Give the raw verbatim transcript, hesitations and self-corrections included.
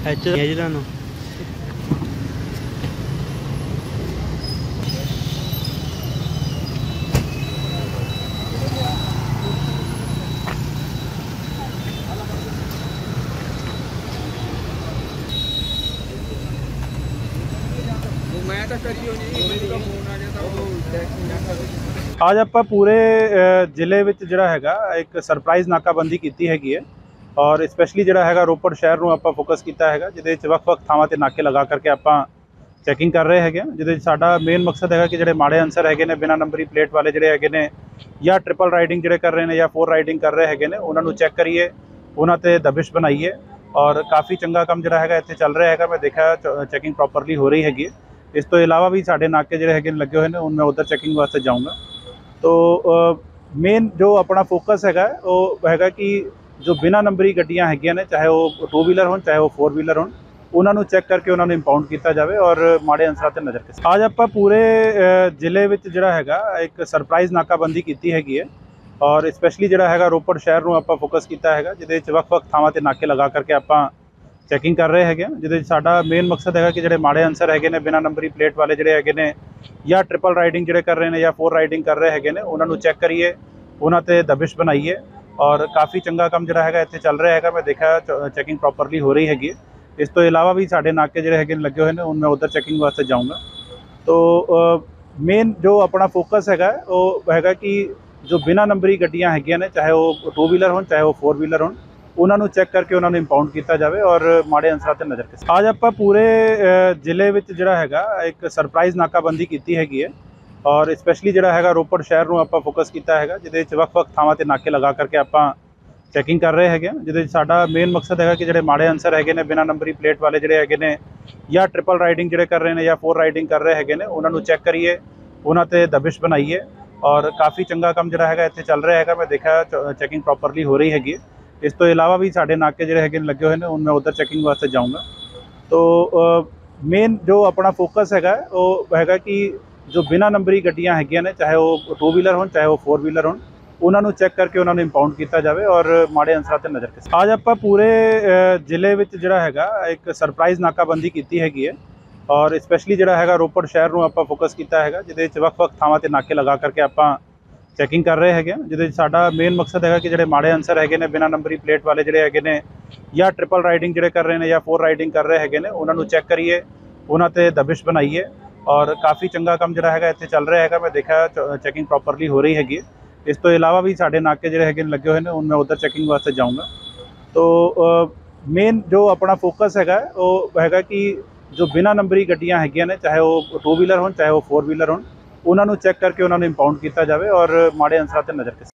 H ਹੈ ਜੀ ਤੁਹਾਨੂੰ आज आप पूरे ਜ਼ਿਲ੍ਹੇ ਵਿੱਚ ਜਿਹੜਾ ਹੈਗਾ ਇੱਕ ਸਰਪ੍ਰਾਈਜ਼ ਨਾਕਾਬੰਦੀ ਕੀਤੀ ਹੈਗੀ ਹੈ ਔਰ ਸਪੈਸ਼ਲੀ ਜਿਹੜਾ ਹੈਗਾ ਰੋਪੜ ਸ਼ਹਿਰ ਨੂੰ ਆਪਾਂ ਫੋਕਸ ਕੀਤਾ ਹੈਗਾ ਜਿਹਦੇ ਵਿੱਚ ਵੱਖ-ਵੱਖ ਥਾਵਾਂ ਤੇ ਨਾਕੇ ਲਗਾ ਕਰਕੇ ਆਪਾਂ ਚੈਕਿੰਗ ਕਰ ਰਹੇ ਹੈਗੇ ਜਿਹਦੇ ਵਿੱਚ ਸਾਡਾ ਮੇਨ ਮਕਸਦ ਹੈਗਾ ਕਿ ਜਿਹੜੇ ਮਾੜੇ ਅਨਸਰ ਹੈਗੇ ਨੇ ਬਿਨਾਂ ਨੰਬਰੀ ਪਲੇਟ ਵਾਲੇ ਜਿਹੜੇ ਹੈਗੇ ਨੇ ਜਾਂ ਟ੍ਰਿਪਲ ਰਾਈਡਿੰਗ ਜਿਹੜੇ ਕਰ ਰਹੇ ਨੇ ਜਾਂ ਫੋਰ ਰਾਈਡਿੰਗ ਕਰ ਰਹੇ ਹੈਗੇ ਨੇ ਉਹਨਾਂ ਨੂੰ ਚੈੱਕ ਕਰੀਏ, ਉਹਨਾਂ ਤੇ ਦਬਿਸ਼ ਬਣਾਈਏ ਔਰ ਕਾफ़ी ਚੰਗਾ ਕੰਮ ਜਿਹੜਾ ਹੈਗਾ ਇੱਥੇ ਚੱਲ ਰਿਹਾ ਹੈਗਾ। ਮੈਂ ਦੇਖਿਆ ਚੈਕਿੰਗ ਪ੍ਰੋਪਰਲੀ ਹੋ ਰਹੀ ਹੈਗੀ। ਇਸ ਤੋਂ ਇਲਾਵਾ ਵੀ ਸਾਡੇ ਨਾਕੇ ਜਿਹੜੇ ਹੈਗੇ ਲੱਗੇ ਹੋਏ ਨੇ ਹੁਣ ਮੈਂ ਉੱਧਰ ਚੈਕਿੰਗ ਵਾਸਤੇ ਜਾਊਂਗਾ। तो मेन जो अपना फोकस है वो है कि जो बिना नंबरी गड्डियां हैगियां ने चाहे वो टू व्हीलर हो चाहे वो फोर व्हीलर हो उन्होंने चैक करके उन्होंने इंपाउंड किया जाए और माड़े अंसरां ते नज़र के आज आप पूरे ਜ਼ਿਲ੍ਹੇ ਵਿੱਚ ਜਿਹੜਾ ਹੈਗਾ एक सरप्राइज़ नाकाबंदी की हैगी है और स्पैशली ਜਿਹੜਾ ਹੈਗਾ ਰੋਪੜ ਸ਼ਹਿਰ ਨੂੰ ਆਪਾਂ ਫੋਕਸ ਕੀਤਾ ਹੈਗਾ ਜਿਹਦੇ ਵਿੱਚ ਵੱਖ-ਵੱਖ ਥਾਵਾਂ ਤੇ ਨਾਕੇ ਲਗਾ ਕਰਕੇ ਆਪਾਂ ਚੈਕਿੰਗ ਕਰ ਰਹੇ ਹੈਗੇ ਜਿਹਦੇ ਵਿੱਚ ਸਾਡਾ ਮੇਨ ਮਕਸਦ ਹੈਗਾ ਕਿ ਜਿਹੜੇ ਮਾੜੇ ਅਨਸਰ ਹੈਗੇ ਨੇ ਬਿਨਾਂ ਨੰਬਰੀ ਪਲੇਟ ਵਾਲੇ ਜਿਹੜੇ ਹੈਗੇ ਨੇ ਜਾਂ ਟ੍ਰਿਪਲ ਰਾਈਡਿੰਗ ਜਿਹੜੇ ਕਰ ਰਹੇ ਨੇ ਜਾਂ ਫੋਰ ਰਾਈਡਿੰਗ ਕਰ ਰਹੇ ਹੈਗੇ ਨੇ ਉਹਨਾਂ ਨੂੰ ਚੈੱਕ ਕਰੀਏ, ਉਹਨਾਂ ਤੇ ਦਬਿਸ਼ ਬਣਾਈਏ ਔਰ ਕਾफ़ੀ ਚੰਗਾ ਕੰਮ ਜਿਹੜਾ ਹੈਗਾ ਇੱਥੇ ਚੱਲ ਰਿਹਾ ਹੈਗਾ। ਮੈਂ ਦੇਖਿਆ ਚੈਕਿੰਗ ਪ੍ਰੋਪਰਲੀ ਹੋ ਰਹੀ ਹੈਗੀ। ਇਸ ਤੋਂ ਇਲਾਵਾ ਵੀ ਸਾਡੇ ਨਾਕੇ ਜਿਹੜੇ ਹੈਗੇ ਲੱਗੇ ਹੋਏ ਨੇ ਹੁਣ ਮੈਂ ਉੱਧਰ ਚੈਕਿੰਗ ਵਾਸਤੇ ਜਾਊਂਗਾ। ਤੋ ਮੇਨ ਜੋ ਆਪਣਾ ਫੋਕਸ ਹੈਗਾ ਉਹ ਹੈਗਾ ਕਿ ਜੋ ਬਿਨਾਂ ਨੰਬਰੀ ਗੱਡੀਆਂ ਹੈਗੀਆਂ ਨੇ ਚਾਹੇ ਉਹ ਟੂ ਵੀਲਰ ਹੋਣ ਚਾਹੇ ਉਹ ਫੋਰ ਵੀਲਰ ਹੋਣ उन्होंने चैक करके उन्होंने इंपाउंड किया जाए और माड़े अंसरां ते नज़र के आज आप पूरे ਜ਼ਿਲ੍ਹੇ ਵਿੱਚ ਜਿਹੜਾ ਹੈਗਾ एक सरप्राइज़ नाकाबंदी की हैगी है और स्पैशली ਜਿਹੜਾ ਹੈਗਾ ਰੋਪੜ ਸ਼ਹਿਰ ਨੂੰ ਆਪਾਂ ਫੋਕਸ ਕੀਤਾ ਹੈਗਾ ਜਿਹਦੇ ਵਿੱਚ ਵੱਖ-ਵੱਖ ਥਾਵਾਂ ਤੇ ਨਾਕੇ ਲਗਾ ਕਰਕੇ ਆਪਾਂ ਚੈਕਿੰਗ ਕਰ ਰਹੇ ਹੈਗੇ ਜਿਹਦੇ ਵਿੱਚ ਸਾਡਾ ਮੇਨ ਮਕਸਦ ਹੈਗਾ ਕਿ ਜਿਹੜੇ ਮਾੜੇ ਅਨਸਰ ਹੈਗੇ ਨੇ ਬਿਨਾਂ ਨੰਬਰੀ ਪਲੇਟ ਵਾਲੇ ਜਿਹੜੇ ਹੈਗੇ ਨੇ ਜਾਂ ਟ੍ਰਿਪਲ ਰਾਈਡਿੰਗ ਜਿਹੜੇ ਕਰ ਰਹੇ ਨੇ ਜਾਂ ਫੋਰ ਰਾਈਡਿੰਗ ਕਰ ਰਹੇ ਹੈਗੇ ਨੇ ਉਹਨਾਂ ਨੂੰ ਚੈੱਕ ਕਰੀਏ, ਉਹਨਾਂ ਤੇ ਦਬਿਸ਼ ਬਣਾਈਏ ਔਰ ਕਾफ़ੀ ਚੰਗਾ ਕੰਮ ਜਿਹੜਾ ਹੈਗਾ ਇੱਥੇ ਚੱਲ ਰਿਹਾ ਹੈਗਾ। ਮੈਂ ਦੇਖਿਆ ਚੈਕਿੰਗ ਪ੍ਰੋਪਰਲੀ ਹੋ ਰਹੀ ਹੈਗੀ। ਇਸ ਤੋਂ ਇਲਾਵਾ ਵੀ ਸਾਡੇ ਨਾਕੇ ਜਿਹੜੇ ਹੈਗੇ ਲੱਗੇ ਹੋਏ ਨੇ ਹੁਣ ਮੈਂ ਉੱਧਰ ਚੈਕਿੰਗ ਵਾਸਤੇ ਜਾਊਂਗਾ। ਤੋ ਮੇਨ ਜੋ ਆਪਣਾ ਫੋਕਸ ਹੈਗਾ ਉਹ ਹੈਗਾ ਕਿ ਜੋ ਬਿਨਾਂ ਨੰਬਰੀ ਗੱਡੀਆਂ ਹੈਗੀਆਂ ਨੇ ਚਾਹੇ ਉਹ ਟੂ ਵੀਲਰ ਹੋਣ ਚਾਹੇ ਉਹ ਫੋਰ ਵੀਲਰ ਹੋਣ ਉਹਨਾਂ ਨੂੰ ਚੈੱਕ ਕਰਕੇ ਉਹਨਾਂ ਨੂੰ ਇੰਪਾਊਂਡ ਕੀਤਾ ਜਾਵੇ ਔਰ ਮਾੜੇ ਅਨਸਰਾਂ ਤੇ ਨਜ਼ਰ ਕੇ ਅੱਜ ਆਪਾਂ ਪੂਰੇ ਜ਼ਿਲ੍ਹੇ ਵਿੱਚ ਜਿਹੜਾ ਹੈਗਾ ਇੱਕ ਸਰਪ੍ਰਾਈਜ਼ ਨਾਕਾਬੰਦੀ ਕੀਤੀ ਹੈਗੀ ਹੈ ਔਰ ਸਪੈਸ਼ਲੀ ਜਿਹੜਾ ਹੈਗਾ ਰੋਪੜ ਸ਼ਹਿਰ ਨੂੰ ਆਪਾਂ ਫੋਕਸ ਕੀਤਾ ਹੈਗਾ ਜਿਹਦੇ ਵਿੱਚ ਵੱਖ-ਵੱਖ ਥਾਵਾਂ ਤੇ ਨਾਕੇ ਲਗਾ ਕਰਕੇ ਆਪਾਂ ਚੈਕਿੰਗ ਕਰ ਰਹੇ ਹੈਗੇ ਜਿਹਦੇ ਵਿੱਚ ਸਾਡਾ ਮੇਨ ਮਕਸਦ ਹੈਗਾ ਕਿ ਜਿਹੜੇ ਮਾੜੇ ਅਨਸਰ ਹੈਗੇ ਨੇ ਬਿਨਾਂ ਨੰਬਰੀ ਪਲੇਟ ਵਾਲੇ ਜਿਹੜੇ ਹੈਗੇ ਨੇ ਜਾਂ ਟ੍ਰਿਪਲ ਰਾਈਡਿੰਗ ਜਿਹੜੇ ਕਰ ਰਹੇ ਨੇ ਜਾਂ ਫੋਰ ਰਾਈਡਿੰਗ ਕਰ ਰਹੇ ਹੈਗੇ ਨੇ ਉਹਨਾਂ ਨੂੰ ਚੈੱਕ ਕਰੀਏ, ਉਹਨਾਂ ਤੇ ਦਬਿਸ਼ ਬਣਾਈਏ ਔਰ ਕਾफ़ੀ ਚੰਗਾ ਕੰਮ ਜਿਹੜਾ ਹੈਗਾ ਇੱਥੇ ਚੱਲ ਰਿਹਾ ਹੈਗਾ। ਮੈਂ ਦੇਖਿਆ ਚੈਕਿੰਗ ਪ੍ਰੋਪਰਲੀ ਹੋ ਰਹੀ ਹੈਗੀ। ਇਸ ਤੋਂ ਇਲਾਵਾ ਵੀ ਸਾਡੇ ਨਾਕੇ ਜਿਹੜੇ ਹੈਗੇ ਲੱਗੇ ਹੋਏ ਨੇ ਹੁਣ ਮੈਂ ਉੱਧਰ ਚੈਕਿੰਗ ਵਾਸਤੇ ਜਾਊਂਗਾ। ਤੋ ਮੇਨ ਜੋ ਆਪਣਾ ਫੋਕਸ ਹੈਗਾ ਉਹ ਹੈਗਾ ਕਿ ਜੋ ਬਿਨਾਂ ਨੰਬਰੀ ਗੱਡੀਆਂ ਹੈਗੀਆਂ ਨੇ ਚਾਹੇ ਉਹ ਟੂ ਵੀਲਰ ਹੋਣ ਚਾਹੇ ਉਹ ਫੋਰ ਵੀਲਰ ਹੋਣ ਉਹਨਾਂ ਨੂੰ ਚੈੱਕ ਕਰਕੇ ਉਹਨਾਂ ਨੂੰ ਇੰਪਾਊਂਡ ਕੀਤਾ ਜਾਵੇ ਔਰ ਮਾੜੇ ਅਨਸਰਾਂ ਤੇ ਨਜ਼ਰ ਕੇ